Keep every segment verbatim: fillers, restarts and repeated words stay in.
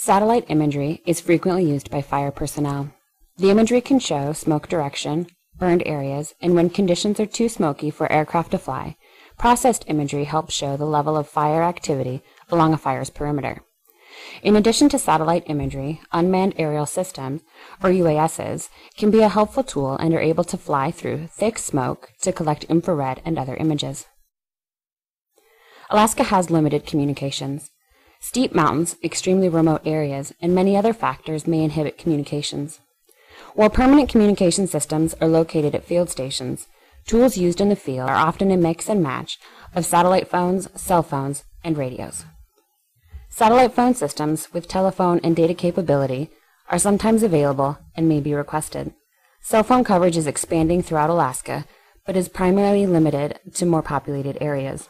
Satellite imagery is frequently used by fire personnel. The imagery can show smoke direction, burned areas, and when conditions are too smoky for aircraft to fly, processed imagery helps show the level of fire activity along a fire's perimeter. In addition to satellite imagery, unmanned aerial systems, or U A Ss, can be a helpful tool and are able to fly through thick smoke to collect infrared and other images. Alaska has limited communications. Steep mountains, extremely remote areas, and many other factors may inhibit communications. While permanent communication systems are located at field stations, tools used in the field are often a mix and match of satellite phones, cell phones, and radios. Satellite phone systems with telephone and data capability are sometimes available and may be requested. Cell phone coverage is expanding throughout Alaska, but is primarily limited to more populated areas.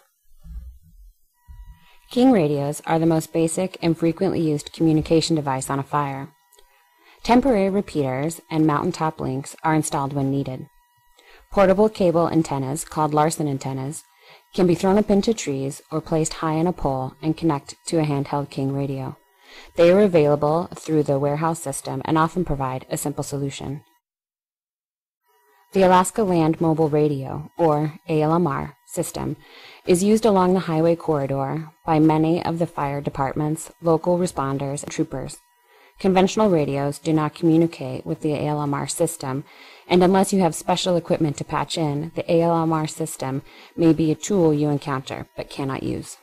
King radios are the most basic and frequently used communication device on a fire. Temporary repeaters and mountaintop links are installed when needed. Portable cable antennas, called Larsen antennas, can be thrown up into trees or placed high on a pole and connect to a handheld King radio. They are available through the warehouse system and often provide a simple solution. The Alaska Land Mobile Radio, or A L M R, system is used along the highway corridor by many of the fire departments, local responders, and troopers. Conventional radios do not communicate with the A L M R system, and unless you have special equipment to patch in, the A L M R system may be a tool you encounter but cannot use.